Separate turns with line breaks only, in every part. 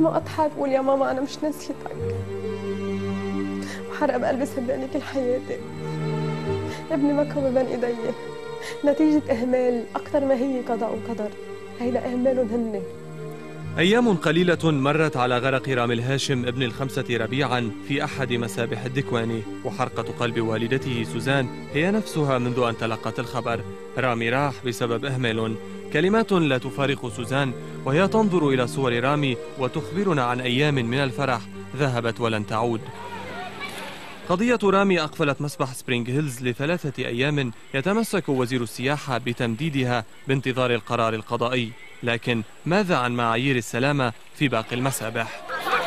ما أضحك بقول يا ماما أنا مش نسيتك، وحرقة بقلبي صدقني كل حياتي. ابني مكه بين إيدي نتيجة إهمال أكثر ما هي قضاء وقدر. هيدا إهمالهم هن.
أيام قليلة مرت على غرق رامي الهاشم ابن ال5 ربيعا في أحد مسابح الدكواني، وحرقة قلب والدته سوزان هي نفسها منذ أن تلقت الخبر. رامي راح بسبب إهمال. كلمات لا تفارق سوزان وهي تنظر إلى صور رامي وتخبرنا عن أيام من الفرح ذهبت ولن تعود. قضية رامي أقفلت مسبح سبرينغ هيلز ل3 أيام يتمسك وزير السياحة بتمديدها بانتظار القرار القضائي. لكن ماذا عن معايير السلامة في باقي المسابح؟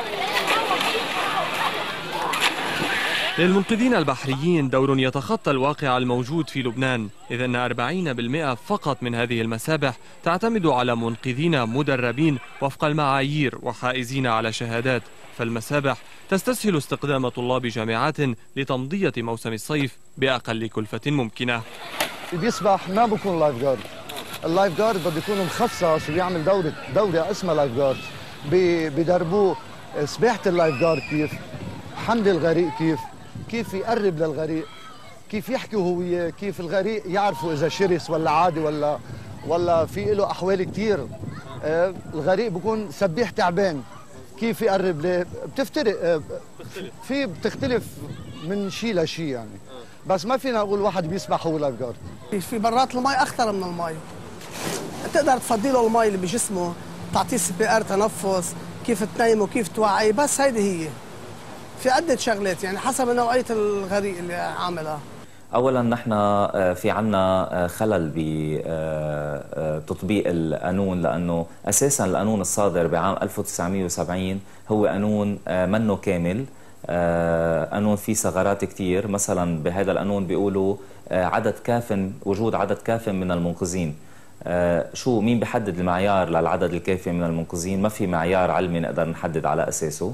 للمنقذين البحريين دور يتخطى الواقع الموجود في لبنان، إذ أن 40% فقط من هذه المسابح تعتمد على منقذين مدربين وفق المعايير وحائزين على شهادات، فالمسابح تستسهل استخدام طلاب جامعات لتمضية موسم الصيف بأقل كلفة ممكنة.
بيسبح ما بكون لايف جارد، اللايف جارد بده يكون مخصص وبيعمل دورة اسمها لايف جارد، بيدربوه سباحة اللايف جارد، كيف حمل الغريق، كيف يقرب للغريق، كيف يحكي وهو كيف الغريق يعرفوا اذا شرس ولا عادي ولا في له احوال كثير. الغريق بكون سبيح تعبان، كيف يقرب بتختلف من شيء لشيء يعني. بس ما فينا نقول واحد بيسبح هو لايف جارد.
في برات المي اخطر من المي، تقدر تفضي له المي اللي بجسمه، تعطيه CPR تنفس، كيف تنيمه، كيف توعيه، بس هيدي هي. في عدة شغلات يعني حسب نوعية الغريق اللي عاملها.
أولا نحن في عنا خلل بتطبيق القانون، لأنه أساسا القانون الصادر بعام 1970 هو قانون منه كامل، قانون فيه ثغرات كتير. مثلا بهذا القانون بيقولوا وجود عدد كاف من المنقذين. مين بحدد المعيار للعدد الكافي من المنقذين؟ ما في معيار علمي نقدر نحدد على أساسه.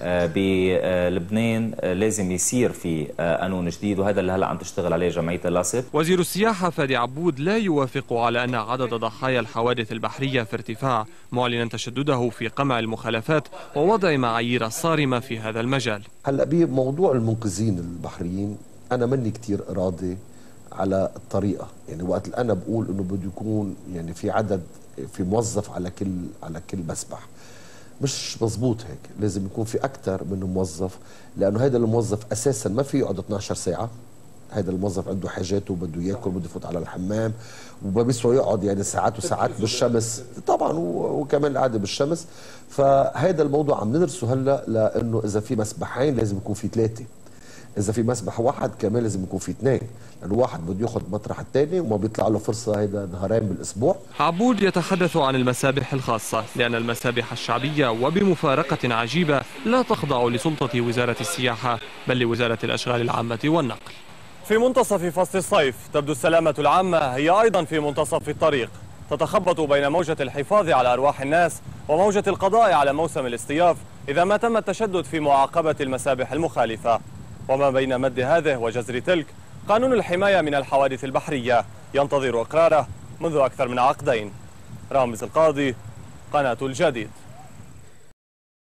بلبنان لازم يصير في قانون جديد، وهذا اللي هلا عم تشتغل عليه جمعية اللاصق.
وزير السياحة فادي عبود لا يوافق على أن عدد ضحايا الحوادث البحرية في ارتفاع، معلنا تشدده في قمع المخالفات ووضع معايير صارمة في هذا المجال.
هلا بموضوع المنقذين البحريين أنا مني كتير راضي على الطريقة، يعني وقت اللي أنا بقول إنه بده يكون يعني في موظف على كل مسبح، مش مزبوط هيك. لازم يكون في أكثر من موظف، لأنه هذا الموظف أساسا ما في يقعد 12 ساعة. هذا الموظف عنده حاجاته، بده ياكل، بده يفوت على الحمام، وما بيسوى يقعد يعني ساعات وساعات بالشمس طبعا، وكمان القعده بالشمس. فهذا الموضوع عم ندرسه هلا، لأنه إذا في مسبحين لازم يكون في 3، إذا في مسبح واحد كمان لازم يكون في 2، لأنه واحد بده ياخذ مطرح الثاني وما بيطلع له فرصة هيدا نهارين بالأسبوع.
عبود يتحدث عن المسابح الخاصة، لأن المسابح الشعبية وبمفارقة عجيبة لا تخضع لسلطة وزارة السياحة بل لوزارة الأشغال العامة والنقل. في منتصف فصل الصيف تبدو السلامة العامة هي أيضا في منتصف الطريق، تتخبط بين موجة الحفاظ على أرواح الناس وموجة القضاء على موسم الاصطياف إذا ما تم التشدد في معاقبة المسابح المخالفة. وما بين مد هذه وجزر تلك قانون الحماية من الحوادث البحرية ينتظر إقراره منذ أكثر من عقدين. رامز القاضي، قناة الجديد.